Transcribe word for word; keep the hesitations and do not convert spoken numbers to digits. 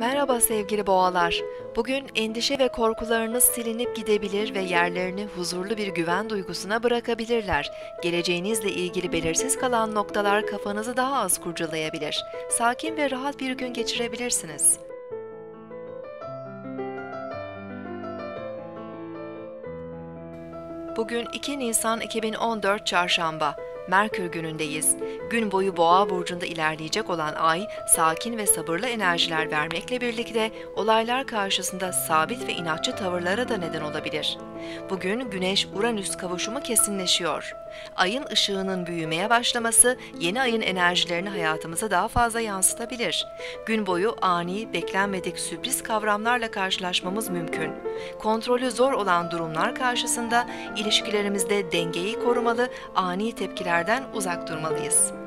Merhaba sevgili boğalar. Bugün endişe ve korkularınız silinip gidebilir ve yerlerini huzurlu bir güven duygusuna bırakabilirler. Geleceğinizle ilgili belirsiz kalan noktalar kafanızı daha az kurcalayabilir. Sakin ve rahat bir gün geçirebilirsiniz. Bugün iki Nisan iki bin on dört Çarşamba. Merkür günündeyiz. Gün boyu Boğa burcunda ilerleyecek olan Ay, sakin ve sabırlı enerjiler vermekle birlikte olaylar karşısında sabit ve inatçı tavırlara da neden olabilir. Bugün Güneş-Uranüs kavuşumu kesinleşiyor. Ayın ışığının büyümeye başlaması yeni ayın enerjilerini hayatımıza daha fazla yansıtabilir. Gün boyu ani, beklenmedik sürpriz kavramlarla karşılaşmamız mümkün. Kontrolü zor olan durumlar karşısında ilişkilerimizde dengeyi korumalı, ani tepkilerden uzak durmalıyız.